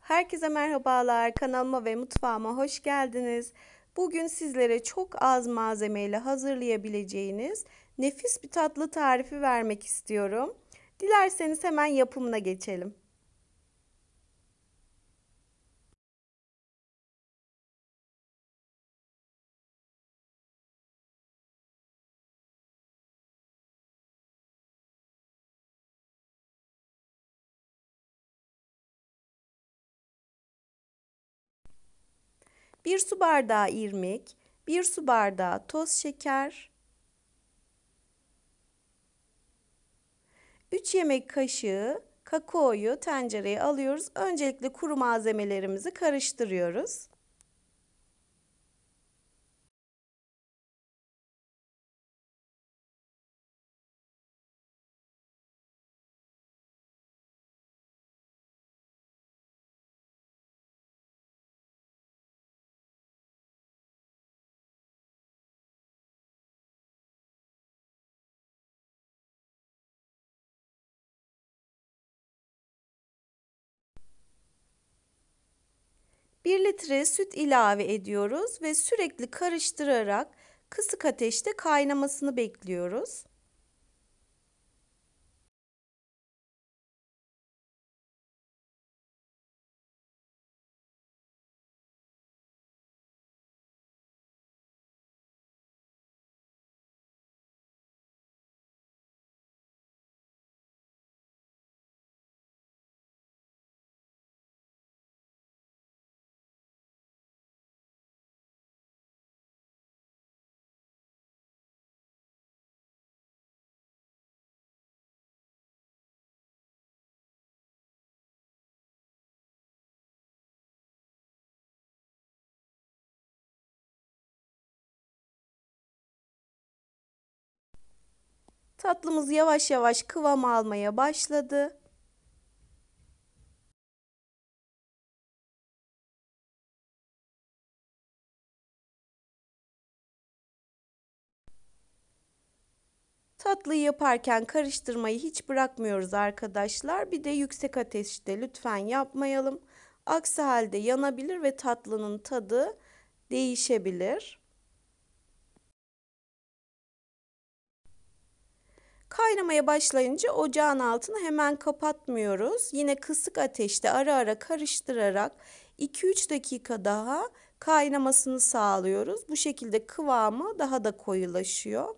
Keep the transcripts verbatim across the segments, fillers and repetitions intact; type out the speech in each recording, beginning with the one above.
Herkese merhabalar. Kanalıma ve mutfağıma hoş geldiniz. Bugün sizlere çok az malzemeyle hazırlayabileceğiniz nefis bir tatlı tarifi vermek istiyorum. Dilerseniz hemen yapımına geçelim. bir su bardağı irmik, bir su bardağı toz şeker, üç yemek kaşığı kakaoyu tencereye alıyoruz. Öncelikle kuru malzemelerimizi karıştırıyoruz. bir litre süt ilave ediyoruz ve sürekli karıştırarak kısık ateşte kaynamasını bekliyoruz. Tatlımız yavaş yavaş kıvam almaya başladı. Tatlıyı yaparken karıştırmayı hiç bırakmıyoruz arkadaşlar. Bir de yüksek ateşte lütfen yapmayalım. Aksi halde yanabilir ve tatlının tadı değişebilir. Kaynamaya başlayınca ocağın altını hemen kapatmıyoruz. Yine kısık ateşte ara ara karıştırarak iki üç dakika daha kaynamasını sağlıyoruz. Bu şekilde kıvamı daha da koyulaşıyor.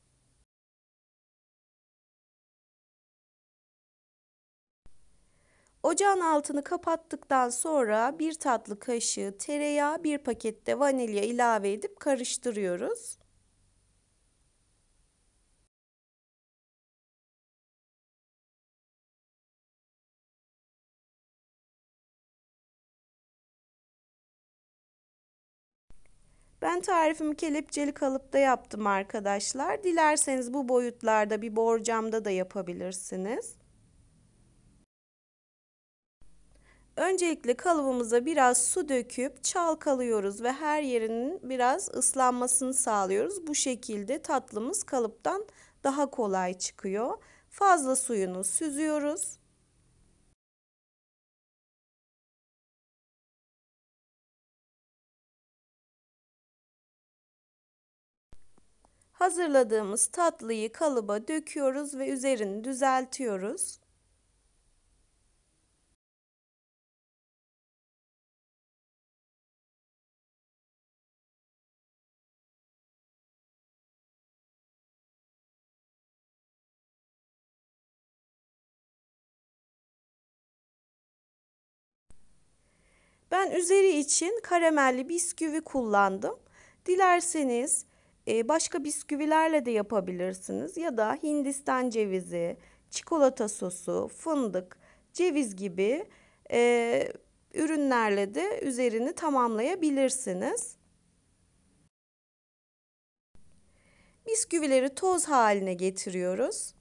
Ocağın altını kapattıktan sonra bir tatlı kaşığı tereyağı, bir pakette vanilya ilave edip karıştırıyoruz. Ben tarifimi kelepçeli kalıpta yaptım arkadaşlar. Dilerseniz bu boyutlarda bir borcamda da yapabilirsiniz. Öncelikle kalıbımıza biraz su döküp çalkalıyoruz ve her yerinin biraz ıslanmasını sağlıyoruz. Bu şekilde tatlımız kalıptan daha kolay çıkıyor. Fazla suyunu süzüyoruz. Hazırladığımız tatlıyı kalıba döküyoruz ve üzerini düzeltiyoruz. Ben üzeri için karamelli bisküvi kullandım. Dilerseniz e, başka bisküvilerle de yapabilirsiniz ya da Hindistan cevizi, çikolata sosu, fındık, ceviz gibi e, ürünlerle de üzerini tamamlayabilirsiniz. Bisküvileri toz haline getiriyoruz.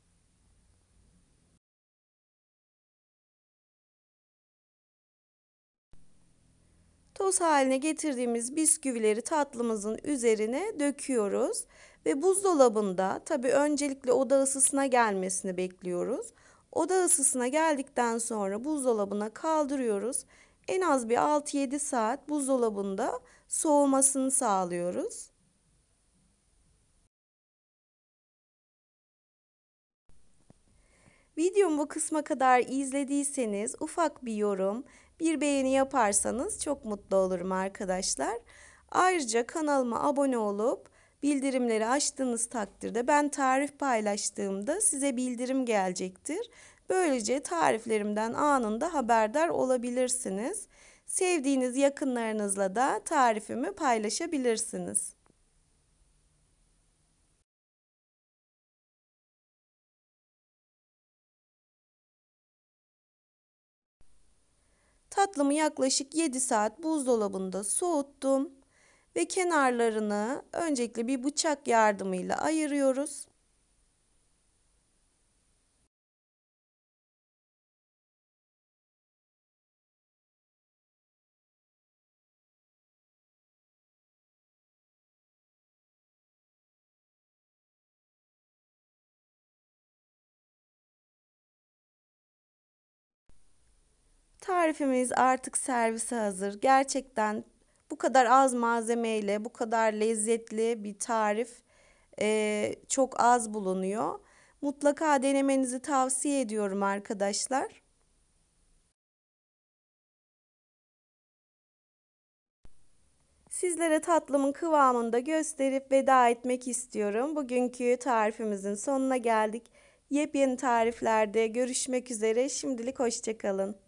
Toz haline getirdiğimiz bisküvileri tatlımızın üzerine döküyoruz ve buzdolabında tabii öncelikle oda ısısına gelmesini bekliyoruz. Oda ısısına geldikten sonra buzdolabına kaldırıyoruz. En az bir altı yedi saat buzdolabında soğumasını sağlıyoruz. Videomu bu kısma kadar izlediyseniz ufak bir yorum, bir beğeni yaparsanız çok mutlu olurum arkadaşlar. Ayrıca kanalıma abone olup bildirimleri açtığınız takdirde ben tarif paylaştığımda size bildirim gelecektir. Böylece tariflerimden anında haberdar olabilirsiniz. Sevdiğiniz yakınlarınızla da tarifimi paylaşabilirsiniz. Tatlımı yaklaşık yedi saat buzdolabında soğuttum ve kenarlarını öncelikle bir bıçak yardımıyla ayırıyoruz. Tarifimiz artık servise hazır. Gerçekten bu kadar az malzemeyle bu kadar lezzetli bir tarif eee, çok az bulunuyor. Mutlaka denemenizi tavsiye ediyorum arkadaşlar. Sizlere tatlımın kıvamını da gösterip veda etmek istiyorum. Bugünkü tarifimizin sonuna geldik. Yepyeni tariflerde görüşmek üzere. Şimdilik hoşça kalın.